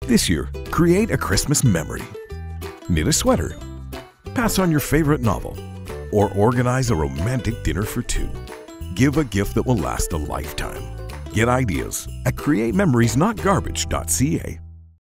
This year, create a Christmas memory. Knit a sweater, pass on your favorite novel, or organize a romantic dinner for two. Give a gift that will last a lifetime. Get ideas at creatememoriesnotgarbage.ca.